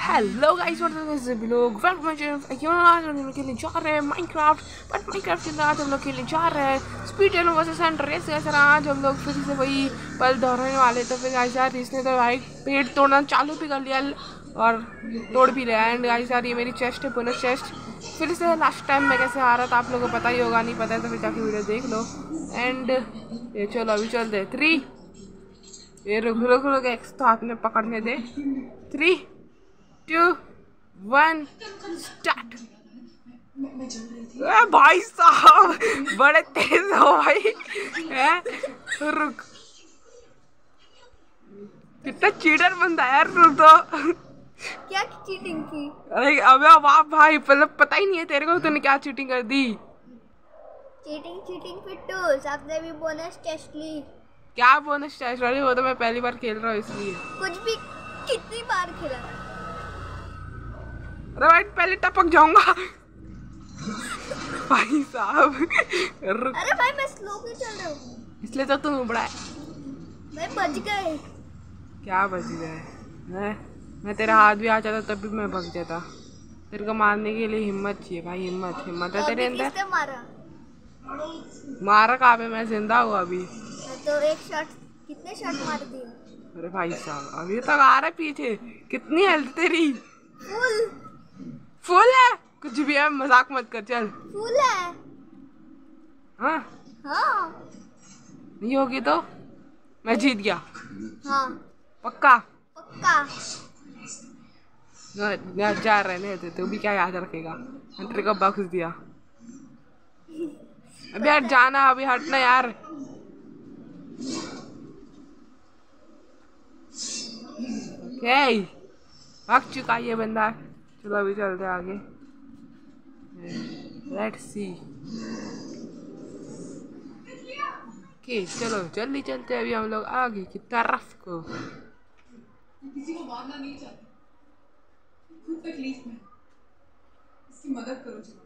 Hello guys, सभी लोग के लिए जा रहे हैं माइनक्राफ्ट। बट माइनक्राफ्ट के बाद हम लोग के लिए जा रहे हैं स्पीड रनर वर्सेस रेस। आज हम लोग फिर से वही पल दोहराने वाले। तो फिर गाइस यार इसने तो भाई पेड़ तोड़ना चालू भी कर लिया और तोड़ भी रहा है। एंड गाइस यार ये मेरी चेस्ट है, बोनस चेस्ट। फिर से लास्ट टाइम मैं कैसे आ रहा था आप लोगों को पता ही होगा, नहीं पता है तो फिर जाके वीडियो देख लो। एंड ये चलो अभी चलते 3 ये रुक एक्स तो हाथ में पकड़ने दे। 3 2 1 स्टार्ट। भाई साहब बड़े तेज हो भाई। रुक, कितना चीटर बंदा है यार तू तो। क्या चीटिंग की? अरे अबे वाह भाई, मतलब पता ही नहीं है तेरे को तूने क्या चीटिंग कर दी। चीटिंग फिट्टूस, आपने भी बोनस टेस्ट ली। क्या बोनस टेस्ट वाली? वो तो मैं पहली बार खेल रहा हूँ इसलिए। कुछ भी कितनी बार खेला? अरे भाई पहले टपक जाऊंगा भाई साहब। अरे भाई मैं स्लो क्यों चल रहा हूँ? इसलिए तो तुम उबड़ा है। मैं बच गए। क्या बच गए? मैं तेरा हाथ भी आ जाता तब भी मैं भाग जाता। तेरे को मारने के लिए हिम्मत चाहिए भाई, हिम्मत है तेरे अंदर। किसने मारा? मारा कहाँ पे? मैं जिंदा हूँ अभी। तो एक शॉट, कितने शॉट मार दिए? अरे भाई साहब अभी तक आ रहा है पीछे। कितनी हेल्थ तेरी? फुल है। कुछ भी है, मजाक मत कर। चल फुल है। हाँ नहीं होगी तो मैं जीत गया। हाँ पक्का जा रहने दे, तू भी क्या याद रखेगा। मैंने तेरे को बख्श दिया। अभी यार जाना, अभी हटना यार। ओके भाग चुका ये बंदा। चलो अभी चलते आगे। Let's see. ओके चलो जल्दी चलते हैं अभी हम लोग आगे की तरफ को। किसी को मारना नहीं चाहता, खुद तकलीफ में, इसकी मदद करो। चलो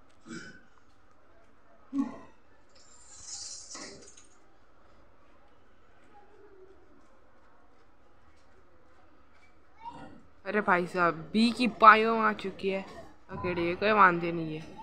अरे भाई साहब बी की पायों आ चुकी है। ओके कोई मानते नहीं है।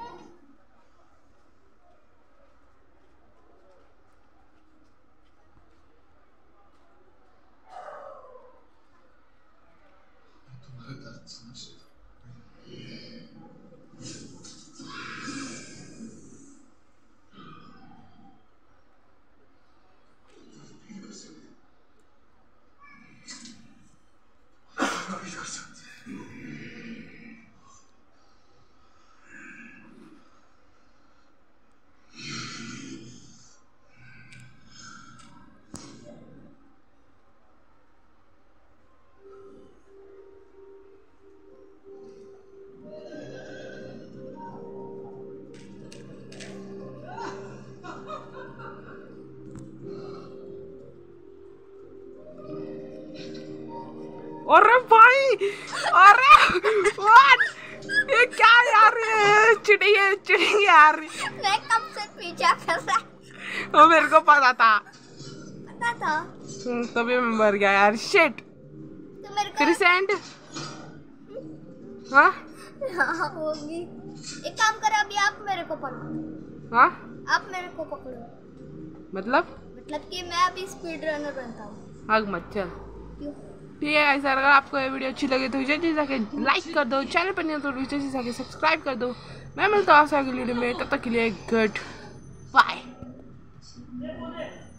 अरे भाई, अरे व्हाट, ये क्या यार? चिड़िया यार। मैं कब से पीछा कर रहा? वो मेरे को पता था तभी मैं मर गया यार। शिट। तो मेरे को फिर से एंड। हाँ होगी। एक काम करो, अभी आप मेरे को पकड़ो। हाँ आप मेरे को पकड़ो। मतलब कि मैं अभी स्पीड रनर बनता हूँ। भाग मत चल। क्यों? ठीक है गाइस, अगर आपको ये वीडियो अच्छी लगे तो जल्दी जाके लाइक कर दो, चैनल पर नहीं हो तो जल्दी जाके सब्सक्राइब कर दो। मैं मिलता हूँ आपसे अगली वीडियो में, तब तक के लिए गुड बाय।